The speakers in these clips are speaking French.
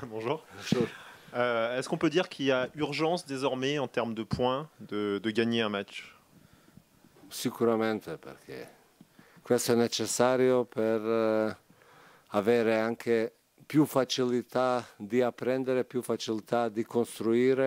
Bonjour. Bonjour. Est-ce qu'on peut dire qu'il y a urgence désormais en termes de points de gagner un match? Sicuramente perché questo è necessario per avere anche più facilità di apprendere, più facilità di costruire,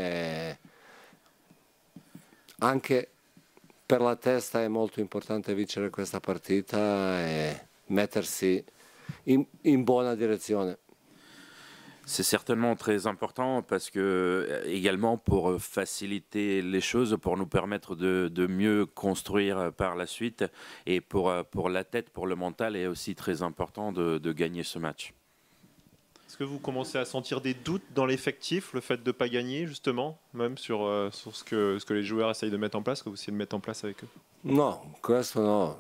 anche per la testa è molto importante vincere questa partita e mettersi in buona direzione. C'est certainement très important parce que également pour faciliter les choses, pour nous permettre de mieux construire par la suite et pour la tête, pour le mental est aussi très important de gagner ce match. Est-ce que vous commencez à sentir des doutes dans l'effectif, le fait de ne pas gagner justement, même sur ce que les joueurs essayent de mettre en place, que vous essayez de mettre en place avec eux? No, questo no.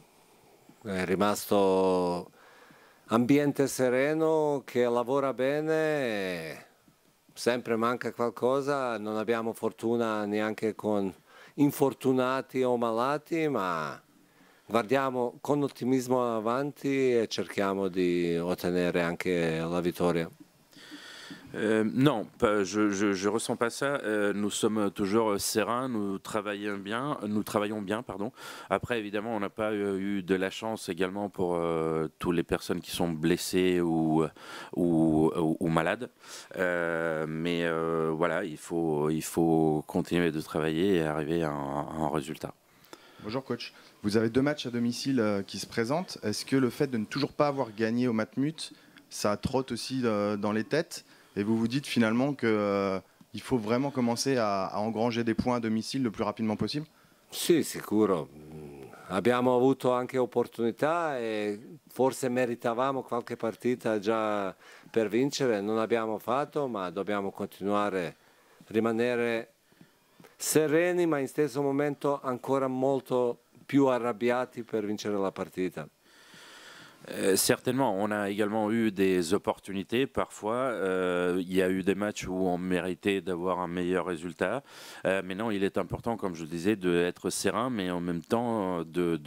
È rimasto ambiente sereno che lavora bene, sempre manca qualcosa, non abbiamo fortuna neanche con infortunati o malati, ma guardiamo con ottimismo avanti e cerchiamo di ottenere anche la vittoria. Non, je ressens pas ça. Nous sommes toujours sereins, nous travaillons bien, pardon. Après, évidemment, on n'a pas eu de la chance également pour toutes les personnes qui sont blessées ou malades. Mais voilà, il faut continuer de travailler et arriver à un résultat. Bonjour coach, vous avez 2 matchs à domicile qui se présentent. Est-ce que le fait de ne toujours pas avoir gagné au Matmut, ça trotte aussi dans les têtes? Et vous vous dites finalement qu'il faut vraiment commencer à engranger des points à domicile le plus rapidement possible? Sì, sicuro. Abbiamo avuto anche opportunità e forse meritavamo qualche partita già per vincere, non abbiamo fatto, ma dobbiamo continuare, rimanere sereni, ma in stesso momento ancora molto più arrabbiati per vincere la partita. Certainement, on a également eu des opportunités parfois. Il y a eu des matchs où on méritait d'avoir un meilleur résultat. Mais non, il est important, comme je le disais, d'être serein, mais en même temps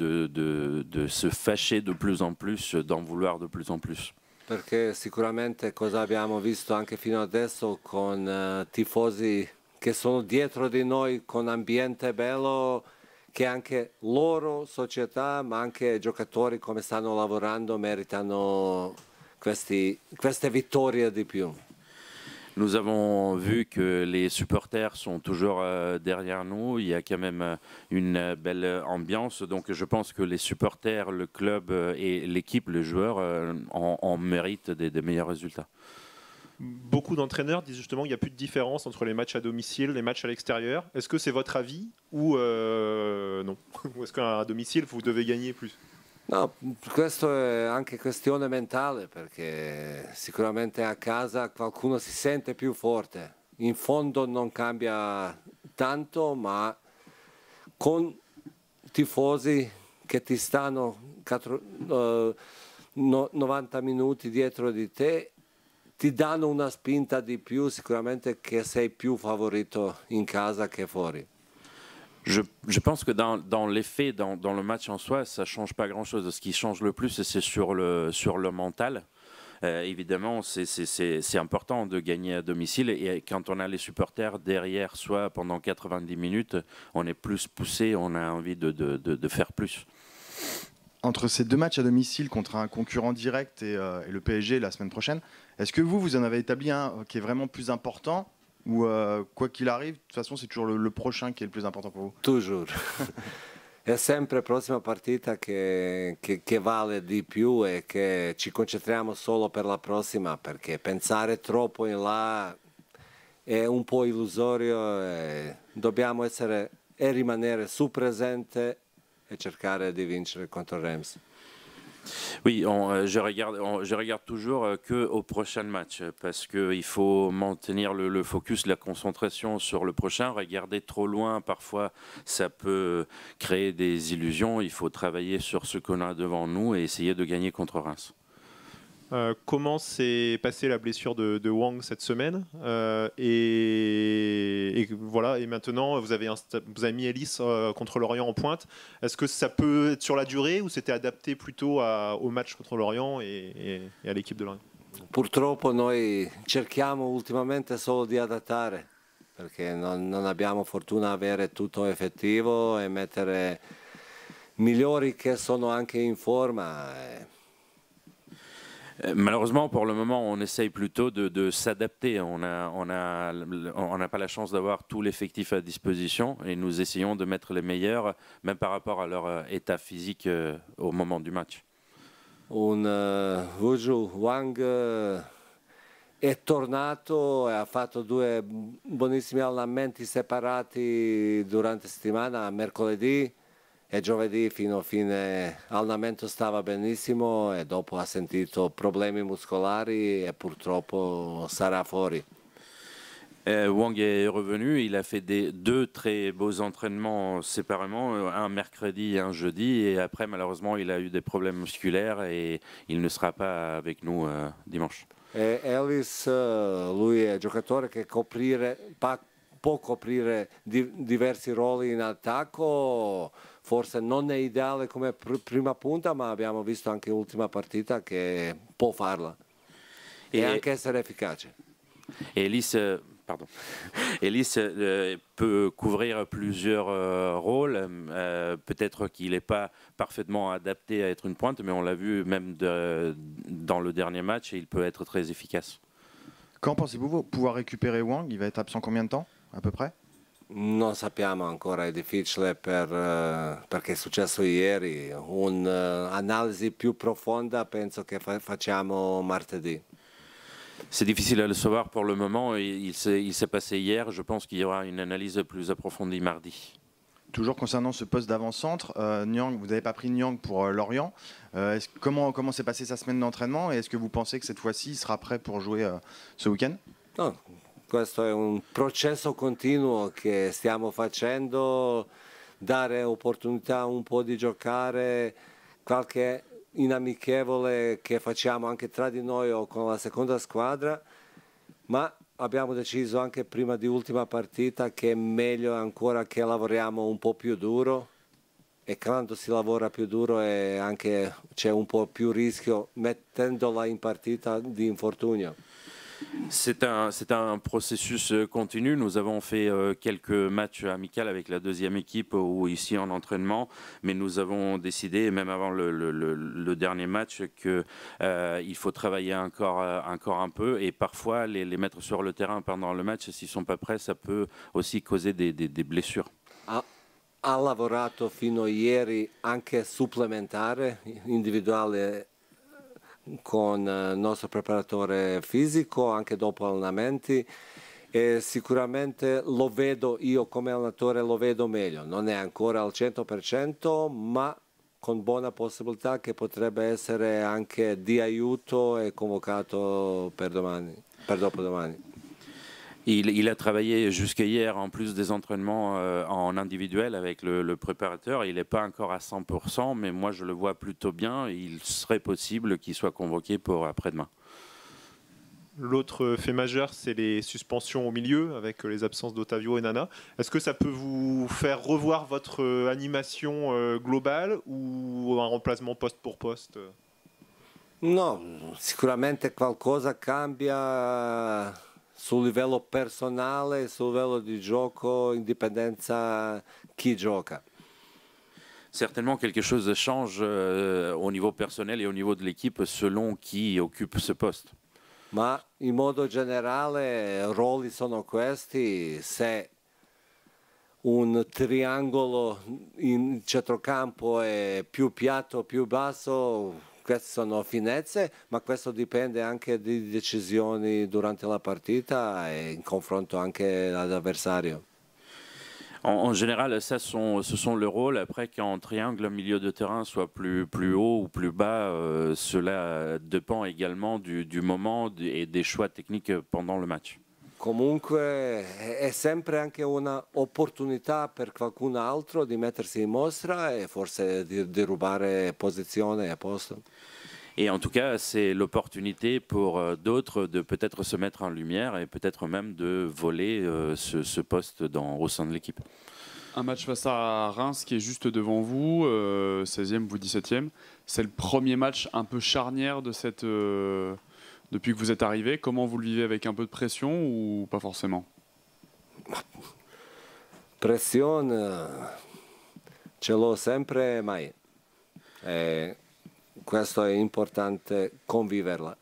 de se fâcher de plus en plus, d'en vouloir de plus en plus. Perché sicuramente cosa abbiamo visto anche fino adesso con tifosi che sono dietro di noi, con ambiente bello, che anche loro, società, ma anche giocatori come stanno lavorando meritano queste vittorie di più. Nous avons vu que les supporters sont toujours derrière nous. Il y a quand même une belle ambiance. Donc je pense que les supporters, le club et l'équipe, les joueurs en méritent des meilleurs résultats. Beaucoup d'entraîneurs disent justement qu'il n'y a plus de différence entre les matchs à domicile et les matchs à l'extérieur. Est-ce que c'est votre avis ou non? Ou est-ce qu'à domicile, vous devez gagner plus? No, questo è anche questione mentale perché sicuramente a casa qualcuno si sente più forte. In fondo non cambia tanto, ma con tifosi che ti stanno 90 minuti dietro di te ti danno una spinta di più, sicuramente che sei più favorito in casa che fuori. Je pense que dans les faits, dans le match en soi, ça ne change pas grand-chose. Ce qui change le plus, c'est sur le mental. Évidemment, c'est important de gagner à domicile. Et quand on a les supporters derrière soi pendant 90 minutes, on est plus poussé, on a envie de faire plus. Entre ces 2 matchs à domicile contre un concurrent direct et le PSG la semaine prochaine, est-ce que vous en avez établi un qui est vraiment plus important? Ou quoi qu'il arrive, de toute façon, c'est toujours le prochain qui est le plus important pour vous? Toujours. È sempre la prossima partita che vale di più e che ci concentriamo solo per la prossima, perché pensare troppo in là è un po' illusorio e dobbiamo essere e rimanere sul presente e cercare di vincere contro Reims. Oui, je regarde toujours que au prochain match parce qu'il faut maintenir le focus, la concentration sur le prochain. Regarder trop loin, parfois, ça peut créer des illusions. Il faut travailler sur ce qu'on a devant nous et essayer de gagner contre Reims. Comment s'est passée la blessure de Wang cette semaine et voilà, et maintenant vous avez mis Ellis contre Lorient en pointe. Est-ce que ça peut être sur la durée ou c'était adapté plutôt au match contre Lorient et à l'équipe de Lorient? Purtroppo noi cerchiamo ultimamente solo di adattare, perché non abbiamo fortuna avere tutto effettivo e mettere migliori che sono anche in forma. Malheureusement, pour le moment, on essaye plutôt de s'adapter. On n'a pas la chance d'avoir tout l'effectif à disposition et nous essayons de mettre les meilleurs, même par rapport à leur état physique au moment du match. Vuju Wang è tornato e ha fatto 2 buonissimi allenamenti separati durante la settimana, mercoledì e giovedì fino a fine allenamento stava benissimo e dopo ha sentito problemi muscolari e purtroppo sarà fuori. Wang est revenu, il a fait 2 très beaux entraînements séparément, un mercredi et un jeudi, et après malheureusement il a eu des problèmes musculaires et il ne sera pas avec nous dimanche. E Ellis, lui è giocatore che può coprire diversi ruoli in attacco, forse non è ideale come prima punta, ma abbiamo visto anche l'ultima partita che può farla e anche essere efficace. Ellis peut couvrir plusieurs rôles. Peut-être qu'il n'est pas parfaitement adapté à être une pointe, mais on l'a vu même dans le dernier match et il peut être très efficace. Quand pensez-vous pouvoir récupérer Wang? Il va être absent combien de temps, à peu près? Non sappiamo ancora, è difficile perché è successo ieri. Un'analisi più profonda penso che facciamo martedì. C'est difficile à le savoir pour le moment. Il s'est passé hier. Je pense qu'il y aura une analyse plus approfondie mardi. Toujours concernant ce poste d'avant-centre, Niang, vous n'avez pas pris Niang pour Lorient. Comment s'est passée sa semaine d'entraînement et est-ce que vous pensez que cette fois-ci il sera prêt pour jouer ce week-end? No, questo è un processo continuo che stiamo facendo, dare opportunità un po' di giocare, qualche in amichevole che facciamo anche tra di noi o con la seconda squadra, ma abbiamo deciso anche prima di ultima partita che è meglio ancora che lavoriamo un po' più duro e quando si lavora più duro c'è un po' più rischio mettendola in partita di infortunio. C'est un processus continu. Nous avons fait quelques matchs amicaux avec la deuxième équipe ou ici en entraînement, mais nous avons décidé, même avant le dernier match, qu'il faut travailler encore un peu et parfois les mettre sur le terrain pendant le match, s'ils ne sont pas prêts, ça peut aussi causer des blessures. Ha lavorato fino a ieri anche supplementare, individuale con il nostro preparatore fisico anche dopo allenamenti e sicuramente lo vedo io come allenatore, lo vedo meglio, non è ancora al 100% ma con buona possibilità che potrebbe essere anche di aiuto e convocato per dopodomani. Il a travaillé jusqu'à hier, en plus des entraînements en individuel avec le préparateur. Il n'est pas encore à 100%, mais moi je le vois plutôt bien. Il serait possible qu'il soit convoqué pour après-demain. L'autre fait majeur, c'est les suspensions au milieu avec les absences d'Ottavio et Nana. Est-ce que ça peut vous faire revoir votre animation globale ou un remplacement poste pour poste? No, sicuramente qualcosa cambia sul livello personale, sul livello di gioco, indipendenza chi gioca. Certainement quelque chose change au niveau personnel et au niveau de l'équipe selon qui occupe ce poste. Ma in modo generale ruoli sono questi, se un triangolo in centrocampo è più piatto, più basso, queste sono finezze, ma questo dipende anche di decisioni durante la partita et in confronto anche all'avversario. En général, ce sont le rôle. Après, qu'en triangle, milieu de terrain soit plus haut ou plus bas, cela dépend également du moment et des choix techniques pendant le match. Comunque è sempre anche un'opportunità per qualcun altro di mettersi in mostra e forse di rubare posizione e posto. Et en tout cas, c'est l'opportunité pour d'autres de peut-être se mettre en lumière et peut-être même de voler ce poste au sein de l'équipe. Un match face à Reims qui est juste devant vous, 16e, vous 17e. C'est le premier match un peu charnière de depuis que vous êtes arrivé. Comment vous le vivez, avec un peu de pression ou pas forcément? Pressione ce l'ho sempre mai. E questo è importante conviverla.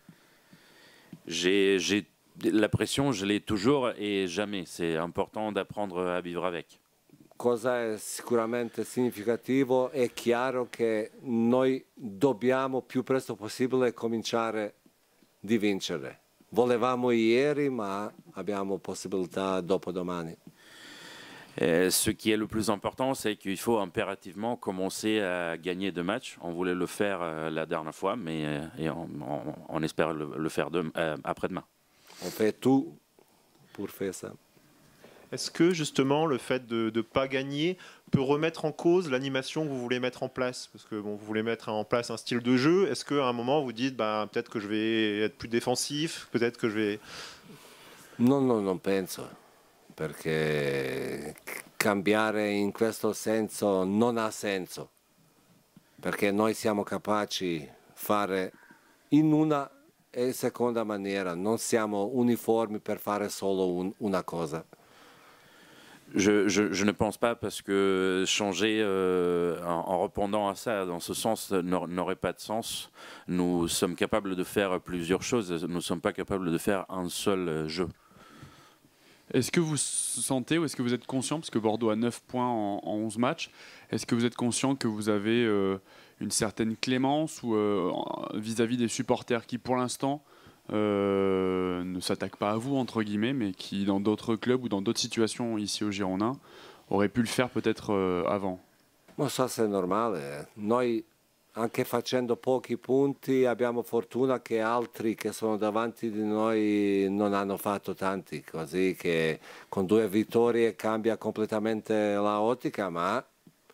La pression, je l'ai toujours et jamais. C'est important d'apprendre à vivre avec. Cosa è sicuramente significativo, è chiaro che noi dobbiamo più presto possibile cominciare di vincere. Volevamo ieri, ma abbiamo possibilità dopodomani. Ce qui est le plus important, c'est qu'il faut impérativement commencer à gagner 2 matchs. On voulait le faire la dernière fois, mais on espère le faire après-demain. On fait tout pour faire ça. Est-ce que justement le fait de ne pas gagner peut remettre en cause l'animation que vous voulez mettre en place? Parce que bon, vous voulez mettre en place un style de jeu. Est-ce qu'à un moment vous dites bah, peut-être que je vais être plus défensif, peut-être que je vais... Non penso, perché cambiare in questo senso non ha senso, perché noi siamo capaci fare in una e seconda maniera, non siamo uniformi per fare solo una cosa. Je ne pense pas, parce que changer en répondant à ça dans ce sens n'aurait pas de sens. Nous sommes capables de faire plusieurs choses, nous ne sommes pas capables de faire un seul jeu. Est-ce que vous sentez ou est-ce que vous êtes conscient, parce que Bordeaux a 9 points en 11 matchs, est-ce que vous êtes conscient que vous avez une certaine clémence ou vis-à-vis des supporters qui pour l'instant ne s'attaquent pas à vous entre guillemets, mais qui dans d'autres clubs ou dans d'autres situations ici au Girondins auraient pu le faire peut-être avant? Ma so se è normale. Noi anche facendo pochi punti abbiamo fortuna che altri che sono davanti di noi non hanno fatto tanti, così che con 2 vittorie cambia completamente la ottica, ma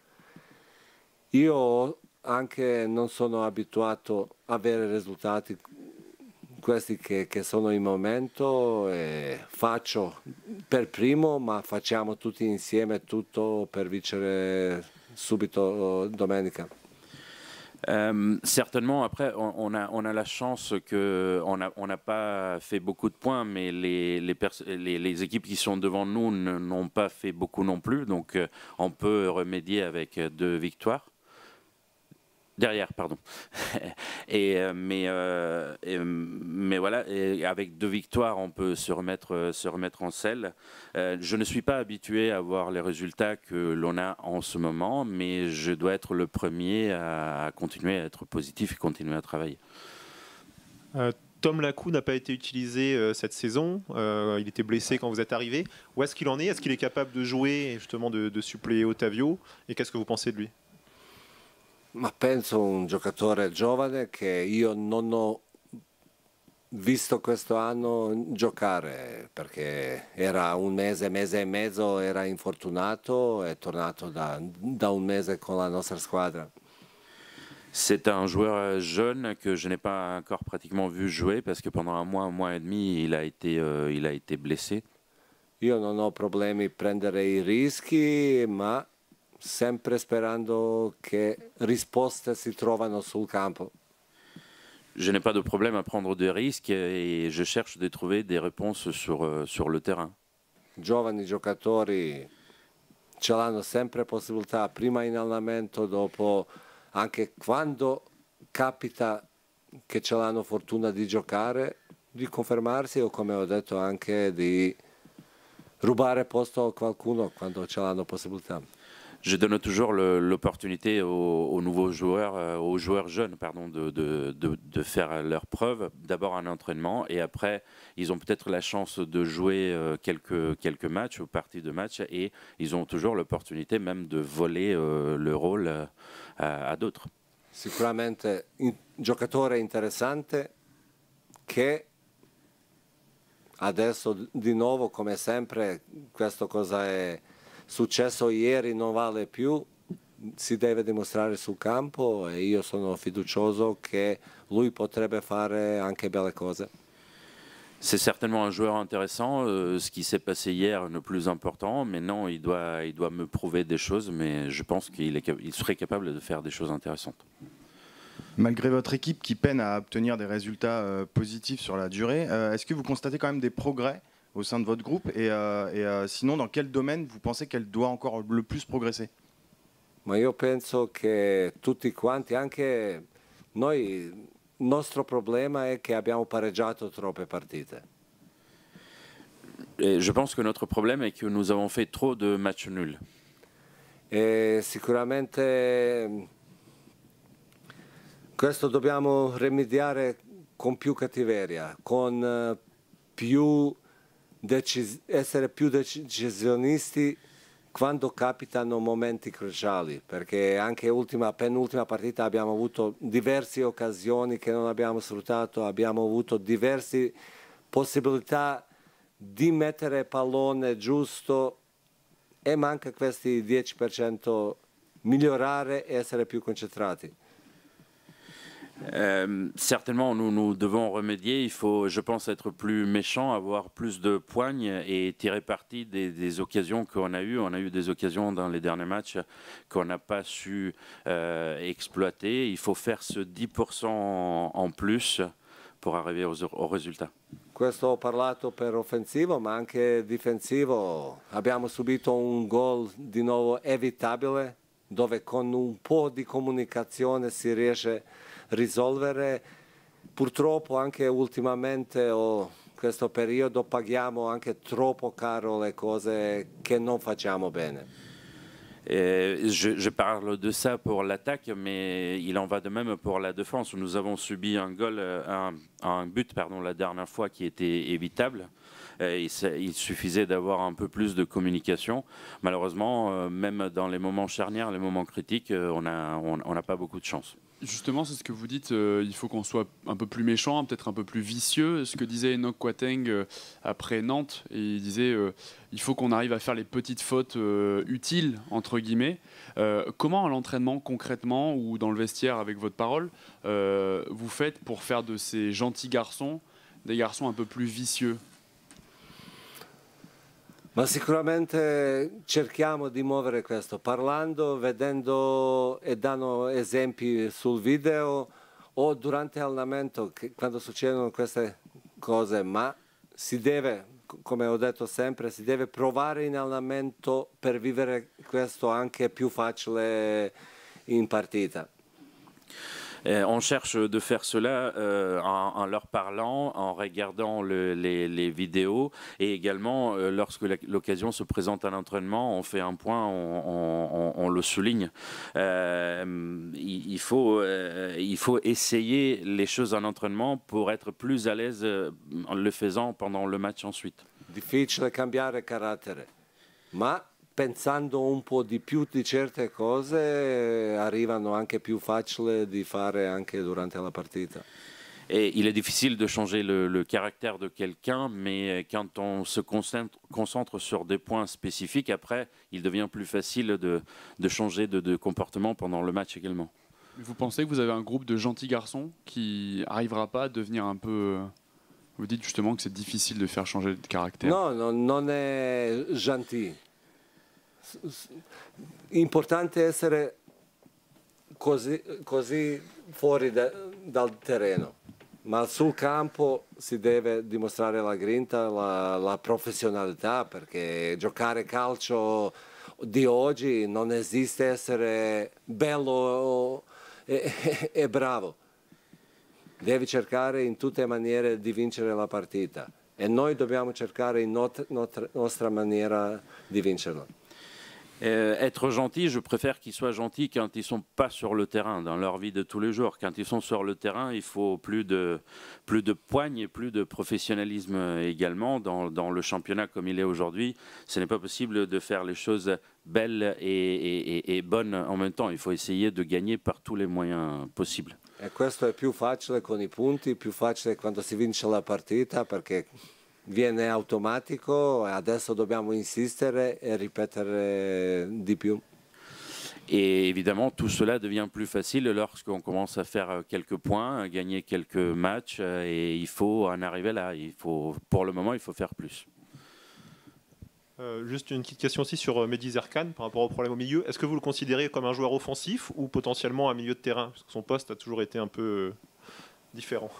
io anche non sono abituato a avere risultati questi che sono in momento, e faccio per primo, ma facciamo tutti insieme tutto per vincere subito domenica. Certainement, après, on a la chance qu'on n'a pas fait beaucoup de points, mais les équipes qui sont devant nous n'ont pas fait beaucoup non plus, donc on peut remédier avec 2 victoires. Derrière, pardon. Mais voilà, et avec 2 victoires, on peut se remettre en selle. Je ne suis pas habitué à voir les résultats que l'on a en ce moment, mais je dois être le premier à continuer à être positif et continuer à travailler. Tom Lacou n'a pas été utilisé cette saison. Il était blessé quand vous êtes arrivé. Où est-ce qu'il en est? Est-ce qu'il est capable de jouer et justement de suppléer Ottavio? Et qu'est-ce que vous pensez de lui? Ma penso un giocatore giovane che io non ho visto questo anno giocare, perché era un mese e mezzo, era infortunato, è tornato da un mese con la nostra squadra. C'est un joueur jeune que je n'ai pas encore pratiquement vu jouer, parce que pendant un mois et demi, il a été blessé. Io non ho problemi a prendere i rischi, ma sempre sperando che risposte si trovano sul campo. Je n'ai pas de problème à prendre des risques et je cherche de trouver des réponses sur le terrain. Giovani giocatori ce l'hanno sempre possibilità, prima in allenamento, dopo, anche quando capita che ce l'hanno fortuna di giocare, di confermarsi, o come ho detto anche di rubare posto a qualcuno quando ce l'hanno possibilità. Je donne toujours l'opportunité aux nouveaux joueurs, aux joueurs jeunes, pardon, de faire leurs preuves. D'abord un entraînement et après, ils ont peut-être la chance de jouer quelques matchs ou parties de matchs et ils ont toujours l'opportunité même de voler le rôle à d'autres. Sicuramente un giocatore interessante che adesso di nuovo, come sempre, questo cosa è successo ieri non vale più, si deve dimostrare sul campo e io sono fiducioso che lui potrebbe fare anche belle cose. C'est certainement un joueur intéressant. Ce qui s'est passé hier n'est plus important. Maintenant, il doit me prouver des choses, mais je pense qu'il serait capable de faire des choses intéressantes. Malgré votre équipe qui peine à obtenir des résultats positifs sur la durée, est-ce que vous constatez quand même des progrès au sein de votre groupe et sinon, dans quel domaine vous pensez qu'elle doit encore le plus progresser? Ma io penso che tutti quanti, anche noi, il nostro problema è che abbiamo pareggiato troppe partite. Et je pense que notre problème est que nous avons fait trop de matchs nuls. E sicuramente questo dobbiamo rimediare con più cattiveria, con essere più decisionisti quando capitano momenti cruciali, perché anche penultima partita abbiamo avuto diverse occasioni che non abbiamo sfruttato, abbiamo avuto diverse possibilità di mettere pallone giusto e manca questi 10%, migliorare e essere più concentrati. Certainement, nous devons remédier. Il faut, je pense, être plus méchant, avoir plus de poigne et tirer parti des occasions qu'on a eues. On a eu des occasions dans les derniers matchs qu'on n'a pas su exploiter. Il faut faire ce 10% en plus pour arriver au résultat. Questo ho parlato per offensivo, ma anche difensivo. Abbiamo subito un gol di nuovo evitabile, dove con un po' di comunicazione si riesce a risolvere. Purtroppo anche ultimamente, questo periodo, paghiamo anche troppo caro le cose che non facciamo bene. Je parle de ça pour l'attaque, mais il en va de même pour la défense. Nous avons subi un but la dernière fois qui était évitable. Il suffisait d'avoir un peu plus de communication. Malheureusement, même dans les moments charnières, les moments critiques, on n'a pas beaucoup de chance. Justement, c'est ce que vous dites, il faut qu'on soit un peu plus méchant, peut-être un peu plus vicieux. Ce que disait Enoch Kouateng après Nantes, et il disait il faut qu'on arrive à faire les petites fautes utiles, entre guillemets. Comment à l'entraînement, concrètement, ou dans le vestiaire avec votre parole, vous faites pour faire de ces gentils garçons des garçons un peu plus vicieux? Ma sicuramente cerchiamo di muovere questo, parlando, vedendo e dando esempi sul video o durante l'allenamento quando succedono queste cose, ma si deve, come ho detto sempre, si deve provare in allenamento per vivere questo anche più facile in partita. On cherche de faire cela en leur parlant, en regardant les vidéos et également lorsque l'occasion se présente à l'entraînement, on fait un point, on le souligne. Il faut essayer les choses en entraînement pour être plus à l'aise en le faisant pendant le match ensuite. Difficile cambiare carattere, ma pensando un po' di più di certe cose arrivano anche più facile di fare anche durante la partita. Et il est difficile de changer le caractère de quelqu'un, mais quand on se concentre sur des points spécifiques, après, il devient plus facile de changer de comportement pendant le match également. Vous pensez que vous avez un groupe de gentils garçons qui n'arrivera pas à devenir un peu... Vous dites justement que c'est difficile de faire changer de caractère. No, non è gentil. Importante essere così fuori dal terreno, ma sul campo si deve dimostrare la grinta, la professionalità, perché giocare calcio di oggi non esiste essere bello e bravo. Devi cercare in tutte le maniere di vincere la partita e noi dobbiamo cercare in nostra maniera di vincerla. Être gentil, je préfère qu'ils soient gentils quand ils ne sont pas sur le terrain, dans leur vie de tous les jours. Quand ils sont sur le terrain, il faut plus de poigne et plus de professionnalisme également. Dans le championnat comme il est aujourd'hui, ce n'est pas possible de faire les choses belles et bonnes en même temps. Il faut essayer de gagner par tous les moyens possibles. E questo è più facile con i punti, più facile quando si vince la partita, perché viene automatico e adesso dobbiamo insistere e ripetere di più. Et évidemment, tout cela devient plus facile lorsqu'on commence à faire quelques points, à gagner quelques matchs, et il faut en arriver là. Pour le moment, il faut faire plus. Juste une petite question aussi sur Mehdi Zerkan par rapport au problème au milieu. Est-ce que vous le considérez comme un joueur offensif ou potentiellement un milieu de terrain? Parce que son poste a toujours été un peu différent.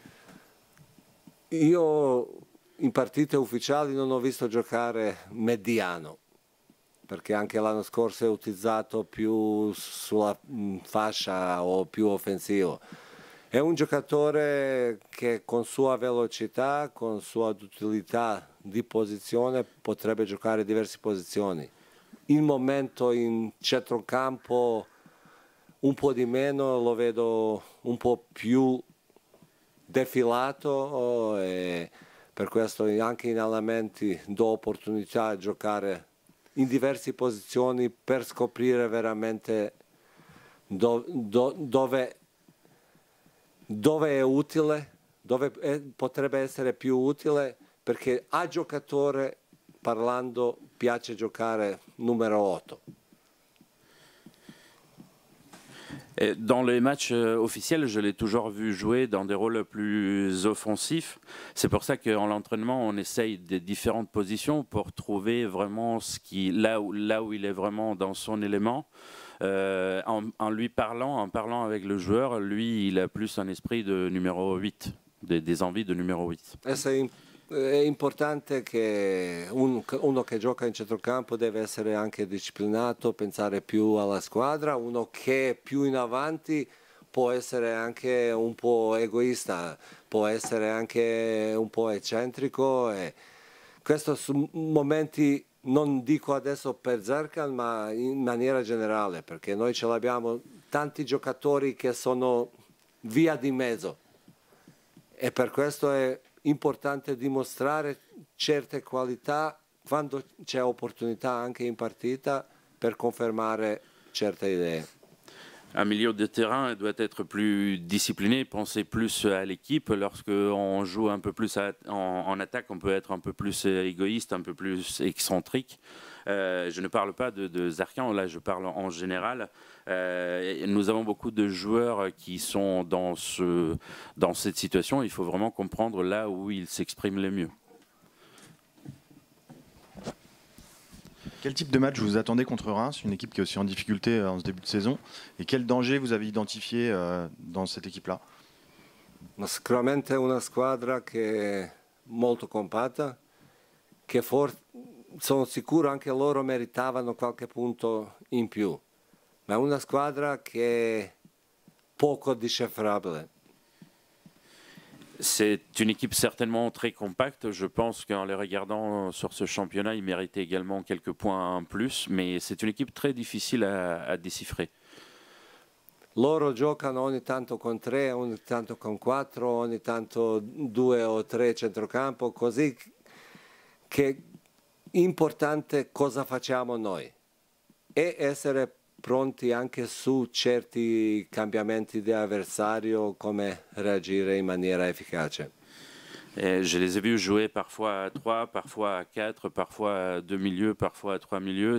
Io in partite ufficiali non ho visto giocare mediano, perché anche l'anno scorso è utilizzato più sulla fascia o più offensivo. È un giocatore che con sua velocità, con sua utilità di posizione potrebbe giocare diverse posizioni. Il momento in centrocampo un po' di meno, lo vedo un po' più defilato e per questo anche in allenamenti do opportunità a giocare in diverse posizioni per scoprire veramente dove è utile, dove potrebbe essere più utile, perché a giocatore parlando piace giocare numero 8. Et dans les matchs officiels, je l'ai toujours vu jouer dans des rôles plus offensifs. C'est pour ça qu'en l'entraînement, on essaye des différentes positions pour trouver vraiment là où il est vraiment dans son élément. En lui parlant, en parlant avec le joueur, lui, il a plus un esprit de numéro 8, des envies de numéro 8. È importante che uno che gioca in centrocampo deve essere anche disciplinato, pensare più alla squadra. Uno che è più in avanti può essere anche un po' egoista, può essere anche un po' eccentrico. E questo su momenti, non dico adesso per Zerkan, ma in maniera generale, perché noi ce l'abbiamo tanti giocatori che sono via di mezzo e per questo è importante dimostrare certe qualità quando c'è opportunità anche in partita per confermare certe idee. Un milieu de terrain doit être plus discipliné, penser plus à l'équipe. Lorsqu'on joue un peu plus en attaque, on peut être un peu plus égoïste, un peu plus excentrique. Je ne parle pas de Zerkan, là je parle en général. Nous avons beaucoup de joueurs qui sont dans cette situation. Il faut vraiment comprendre là où ils s'expriment le mieux. Quel type de match vous attendez contre Reims, une équipe qui est aussi en difficulté en ce début de saison? Et quel danger vous avez identifié dans cette équipe-là? Ma sicuramente una squadra che è molto compatta, che sono sicuro anche loro meritavano qualche punto in più, ma è una squadra che è poco decifrabile. C'est une équipe certainement très compacte. Je pense qu'en les regardant sur ce championnat, ils méritaient également quelques points en plus, mais c'est une équipe très difficile à déchiffrer. Loro giocano ogni tanto con 3, ogni tanto con 4, ogni tanto 2 o 3 centrocampo, così che è importante cosa facciamo noi e essere pronti anche su certi cambiamenti di avversario, come reagire in maniera efficace. Je les ai vus jouer parfois à 3, parfois à 4, parfois à 2 milieux, parfois à 3 milieux.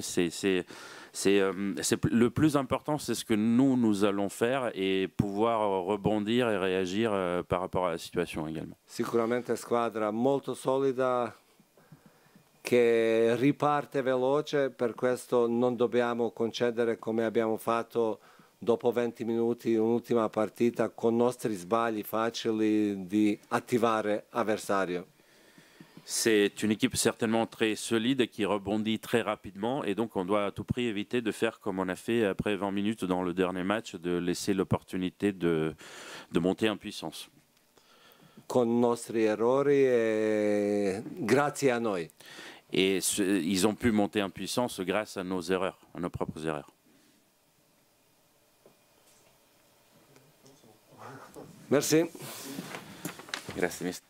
Le plus important, c'est ce que nous allons faire et pouvoir rebondir et réagir par rapport à la situation également. Sicuramente squadra molto solida, che riparte veloce, per questo non dobbiamo concedere come abbiamo fatto dopo 20 minuti un'ultima partita con nostri sbagli facili di attivare avversario. C'est une équipe certainement très solide qui rebondit très rapidement et donc on doit à tout prix éviter de faire comme on a fait après 20 minutes dans le dernier match, de laisser l'opportunité de monter en puissance. Con nostri errori e grazie a noi. Et ils ont pu monter en puissance grâce à nos erreurs, à nos propres erreurs. Merci. Grazie, mister.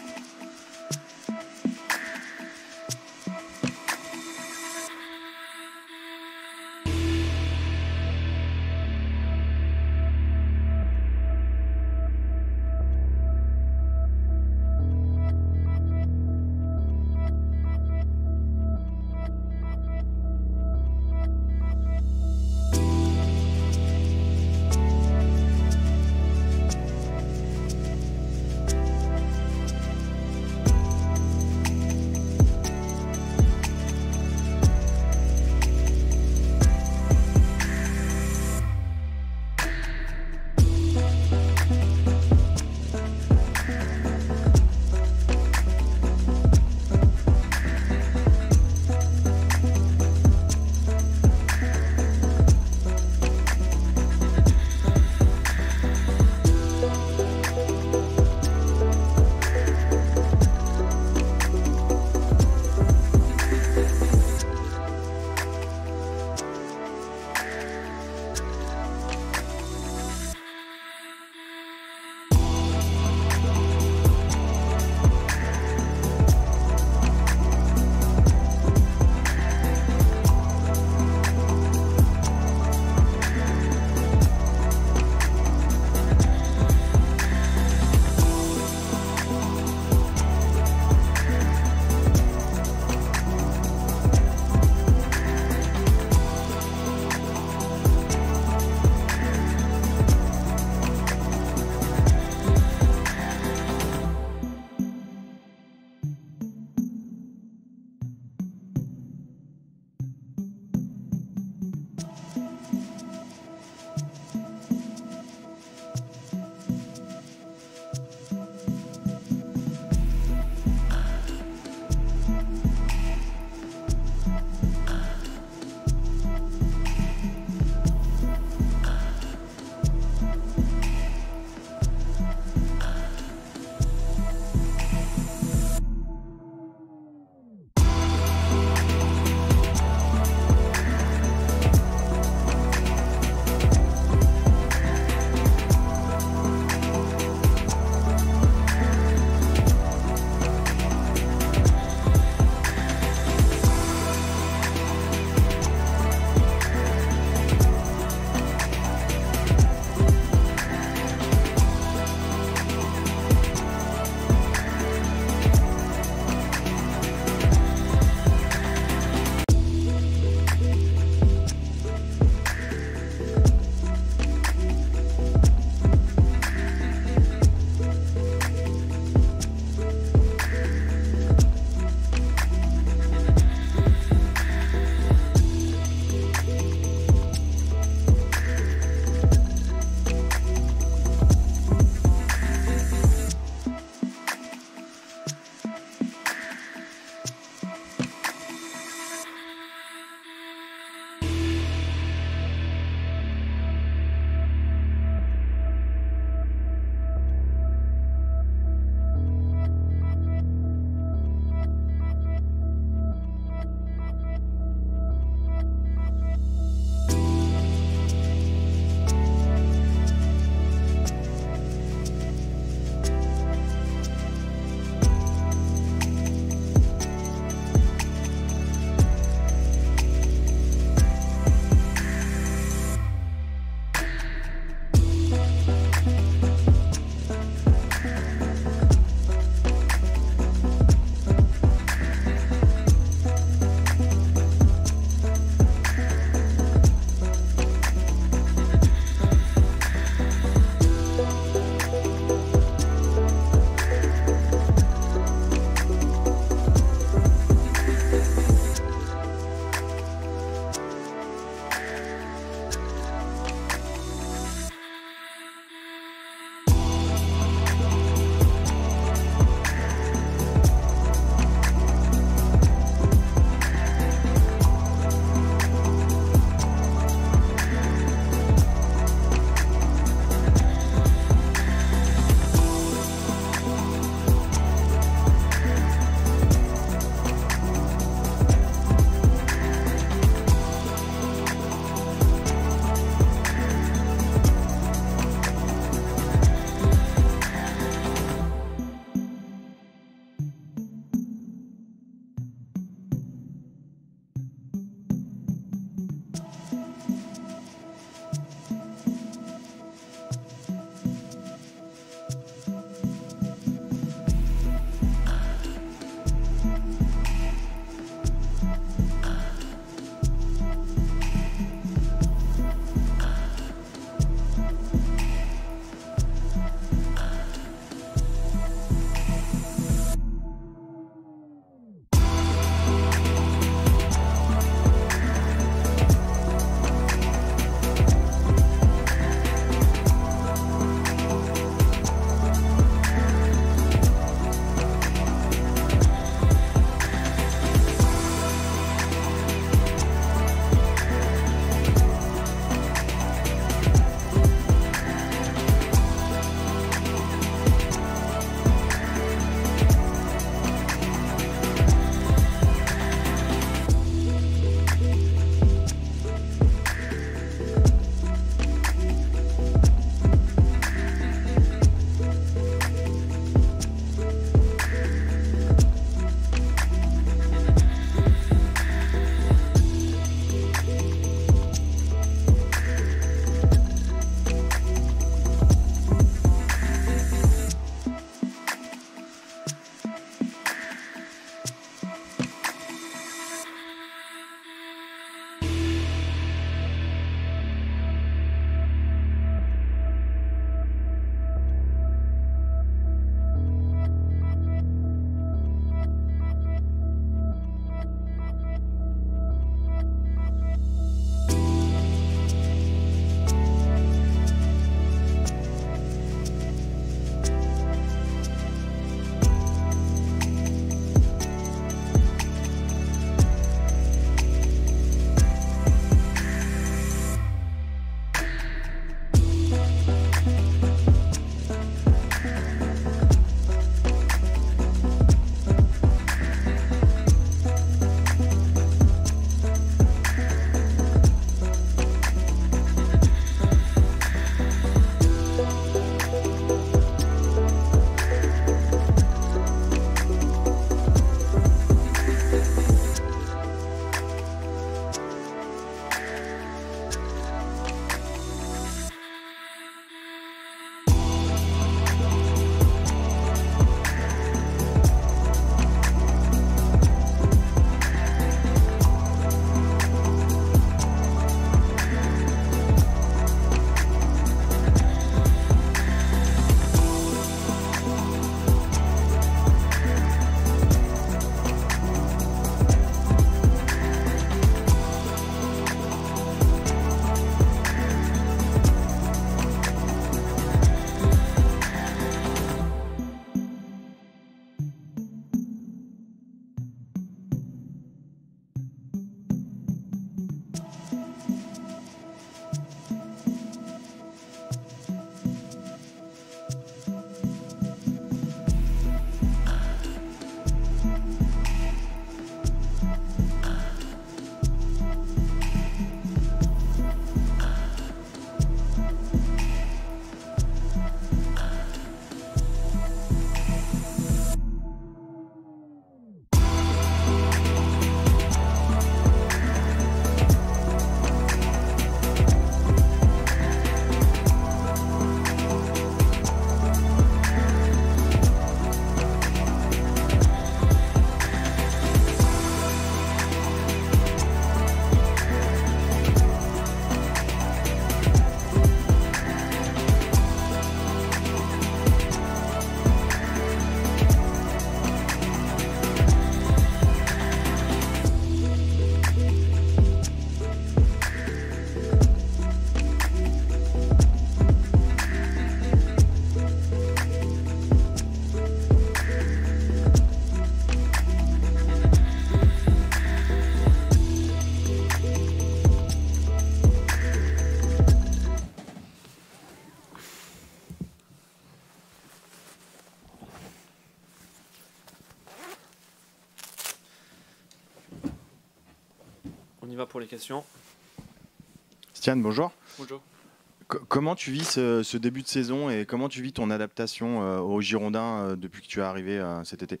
On y va pour les questions. Stian, bonjour. Bonjour. Comment tu vis ce début de saison et comment tu vis ton adaptation aux Girondins depuis que tu es arrivé cet été?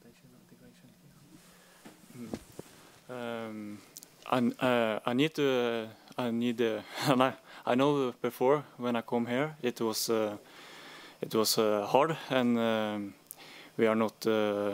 I know before when I come here it was hard, and we are not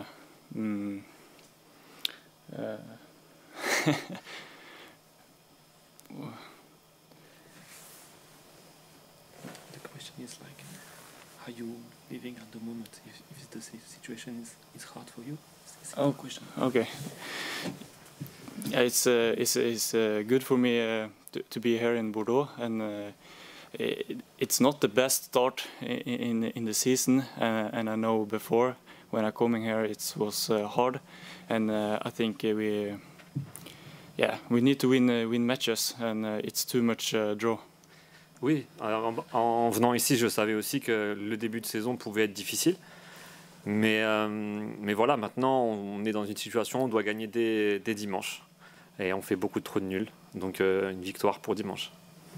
The question is like, how you living at the moment? If the situation is hard for you? It's a good question. Okay. Yeah, it's good for me to be here in Bordeaux, and it's not the best start in the season, and I know before when I coming here it was hard, and I think we need to win matches, and it's too much draw. Oui, alors, en venant ici, je savais aussi que le début de saison pouvait être difficile. Mais voilà, maintenant, on est dans une situation où on doit gagner dès dimanche. Et on fait beaucoup de trous de nuls. Donc une victoire pour dimanche.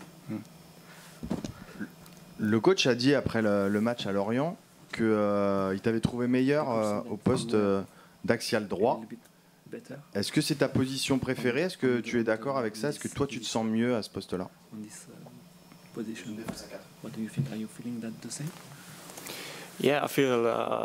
Le coach a dit après le match à Lorient qu'il t'avait trouvé meilleur au poste d'axial droit. Est-ce que c'est ta position préférée? Est-ce que tu es d'accord avec ça? Est-ce que toi tu te sens mieux à ce poste-là? Position. What do you think? Are you feeling that the same? Yeah, I feel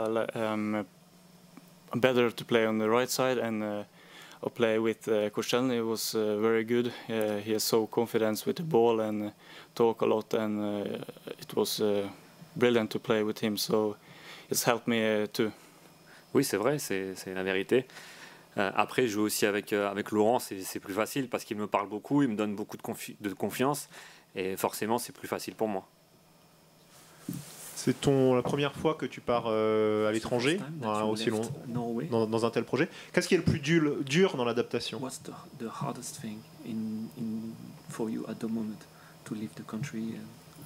better to play on the right side, and I play with Koscielny. It was very good. He has so confidence with the ball and talk a lot, and it was brilliant to play with him. So it's helped me too. Oui, c'est vrai, c'est la vérité. Après, jouer aussi avec Laurent, c'est plus facile parce qu'il me parle beaucoup, il me donne beaucoup de confiance, et forcément, c'est plus facile pour moi. C'est la première fois que tu pars à l'étranger, aussi long, dans un tel projet. Qu'est-ce qui est le plus dur dans l'adaptation? What's the hardest thing for you at the moment to leave the country?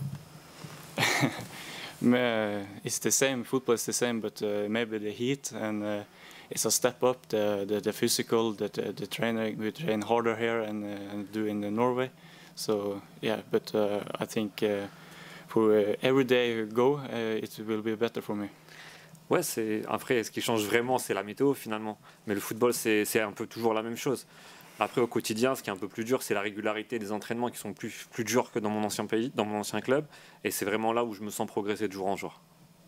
It's the same. Football is the same, but maybe the heat, and it's a step up. The physical, the training. We train harder here and do in Norway. So yeah, but I think for every day go, it will be better for me. Ouais, après ce qui change vraiment, c'est la météo finalement. Mais le football, c'est un peu toujours la même chose. Après, au quotidien, ce qui est un peu plus dur, c'est la régularité des entraînements qui sont plus durs que dans mon ancien pays, dans mon ancien club. Et c'est vraiment là où je me sens progresser de jour en jour.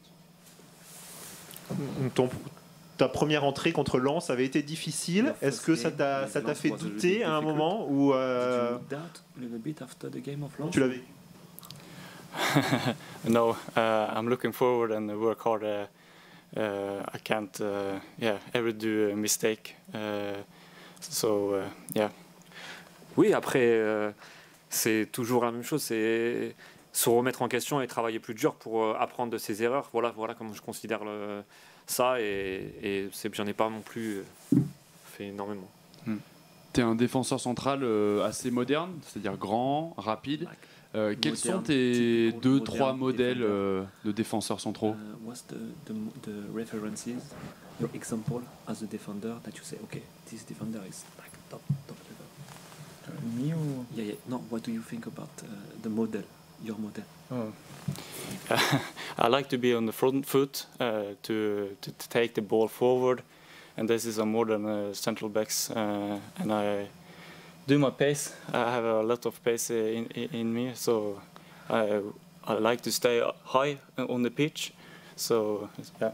Ta première entrée contre Lens avait été difficile. Est-ce que ça t'a fait douter à un moment ou tu l'avais? No, I'm looking forward and work hard. I can't ever do a mistake. Yeah. Oui, après, c'est toujours la même chose. C'est se remettre en question et travailler plus dur pour apprendre de ses erreurs. Voilà comment je considère ça. Et j'en ai pas non plus fait énormément. Tu es un défenseur central assez moderne, c'est-à-dire grand, rapide. Quels sont tes 2-3 modèles de défenseurs centraux? What's the references, your example as a defender that you say, okay, this defender is like top level? Me or? Yeah. No, what do you think about the model, your model? I like to be on the front foot to take the ball forward, and this is a modern central backs, and I do my pace. I have a lot of pace in me, so I like to stay high on the pitch. So yeah.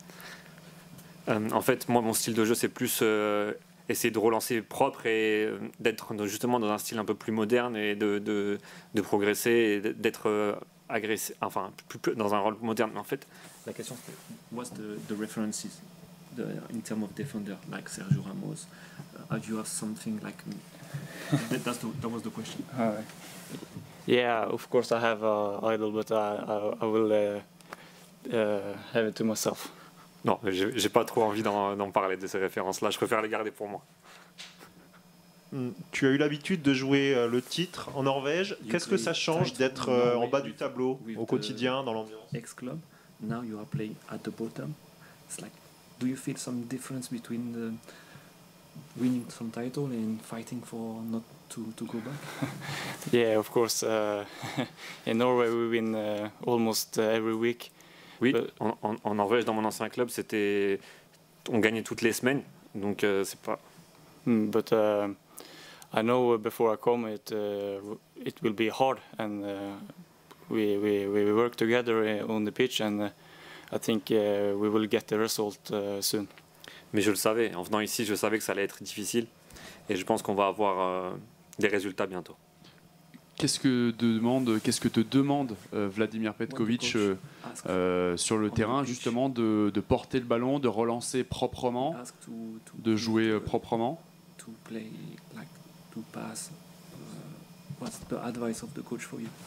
En fait, moi, mon style de jeu, c'est plus essayer de relancer propre et d'être justement dans un style un peu plus moderne et de progresser et d'être agressif, enfin, plus dans un rôle moderne. Mais en fait, la question c'est what's the references in terms of defender, like Sergio Ramos? Do you have something like that was the question. Yeah, of course I have an idol, but I will have it to myself. Non, j'ai pas trop envie d'en parler de ces références-là. Je préfère les garder pour moi. Tu as eu l'habitude de jouer le titre en Norvège. Qu'est-ce que ça change d'être en bas du tableau au quotidien, dans l'ambiance? Ex-club. Now you are playing at the bottom. It's like, do you feel some difference between winning some title and fighting for not to go back? Yeah, of course. In Norway, we win almost every week. Oui, en Norvège, dans mon ancien club, on gagnait toutes les semaines, donc c'est pas. But I know before I come, it will be hard, and we work together on the pitch, and I think we will get the result soon. Mais je le savais, en venant ici, je savais que ça allait être difficile, et je pense qu'on va avoir des résultats bientôt. Qu'est-ce que te demande Vladimir Petkovic sur le terrain, justement, de porter le ballon, de relancer proprement, de jouer proprement? To play, like to pass. What's the advice of the coach for you?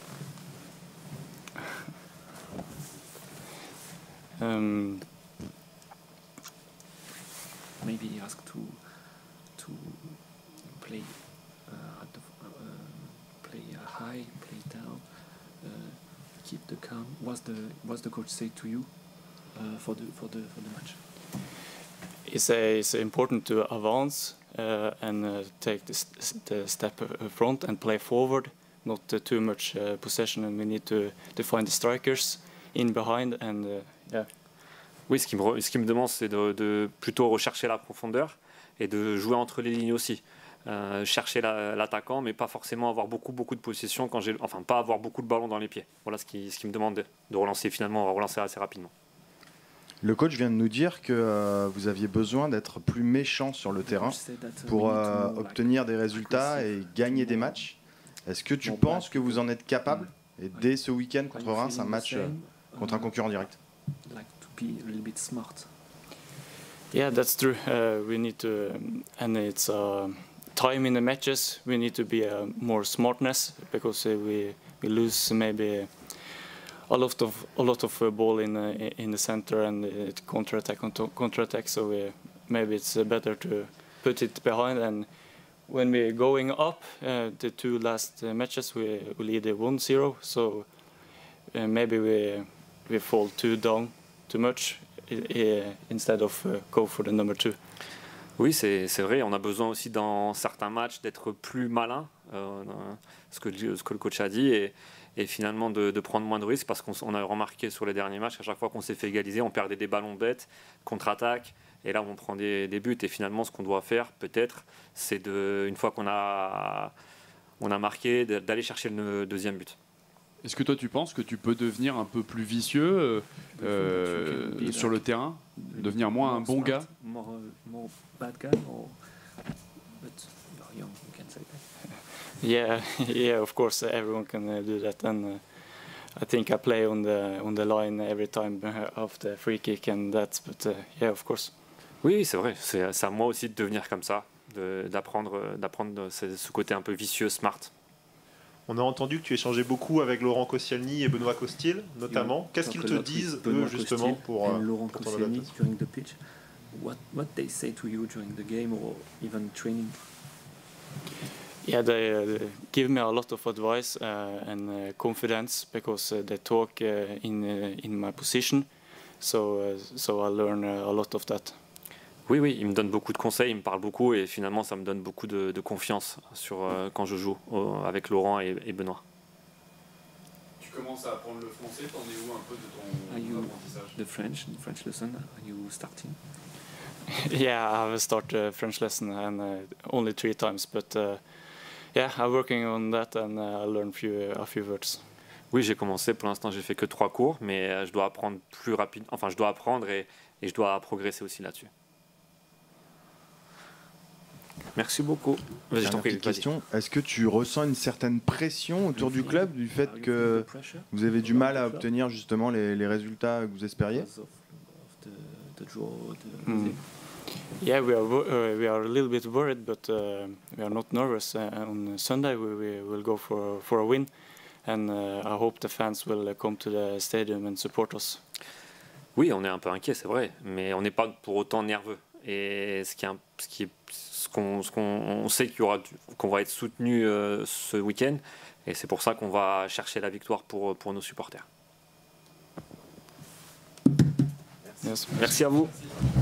Maybe ask to play at the play high, play down, keep the calm. What's the coach say to you for the match? It's important to advance and take the step front and play forward, not too much possession, and we need to find the strikers in behind and yeah. Oui, ce qui me demande, c'est de plutôt rechercher la profondeur et de jouer entre les lignes aussi. Chercher l'attaquant, mais pas forcément avoir beaucoup de possession pas avoir beaucoup de ballons dans les pieds. Voilà ce qui me demande de relancer assez rapidement. Le coach vient de nous dire que vous aviez besoin d'être plus méchant sur le terrain pour obtenir des résultats et gagner des matchs. Est-ce que tu penses que vous en êtes capable? Et dès ce week-end contre Reims, un match contre un concurrent direct. Be a little bit smart. Yeah, that's true. We need to, and it's time in the matches. We need to be more smartness because we lose maybe a lot of ball in the center and it counterattack. So maybe it's better to put it behind. And when we're going up, the two last matches we lead 1-0. So maybe we fall too much instead of go for the number 2. Oui, c'est vrai. On a besoin aussi dans certains matchs d'être plus malin, ce que le coach a dit, et finalement de prendre moins de risques, parce qu'on a remarqué sur les derniers matchs qu'à chaque fois qu'on s'est fait égaliser, on perdait des ballons bêtes, contre-attaque, et là on prend des buts. Et finalement, ce qu'on doit faire, peut-être, c'est une fois qu'on a marqué, d'aller chercher le deuxième but. Est-ce que toi tu penses que tu peux devenir un peu plus vicieux sur le terrain, devenir moins un bon gars? More bad guy, or but you're young, you can say that. Yeah, of course, everyone can do that, and I think I play on the line every time of the free kick and that, but yeah, of course. Oui, c'est vrai. C'est à moi aussi de devenir comme ça, d'apprendre ce côté un peu vicieux, smart. On a entendu que tu échangeais beaucoup avec Laurent Koscielny et Benoît Costil, notamment. Qu'est-ce qu'ils te disent, eux, justement, pour Laurent ton Koscielny adaptation during the pitch? What they say to you during the game or even training? Yeah, they give me a lot of advice and confidence because they talk in my position, so I learn a lot of that. Oui, il me donne beaucoup de conseils, il me parle beaucoup et finalement ça me donne beaucoup de confiance quand je joue avec Laurent et Benoît. Tu commences à apprendre le français, t'en es où un peu de ton apprentissage? The French lesson, are you starting? Yeah, I have started French lesson and only 3 times, but yeah, I'm working on that and I learn a few words. Oui, j'ai commencé, pour l'instant j'ai fait que 3 cours, mais je dois apprendre plus rapide, enfin je dois apprendre et je dois progresser aussi là-dessus. Merci beaucoup. Vas-y, je t'en prie. Question, est-ce que tu ressens une certaine pression autour du club du fait que vous avez du mal à obtenir justement les résultats que vous espériez? Yeah, we are a little bit worried, but we are not nervous. On Sunday we will go for a win, and I hope the fans will come to the stadium and support us. Oui, on est un peu inquiet, c'est vrai, mais on n'est pas pour autant nerveux. Et on sait qu'on va être soutenu ce week-end, et c'est pour ça qu'on va chercher la victoire pour nos supporters. Yes. Merci à vous.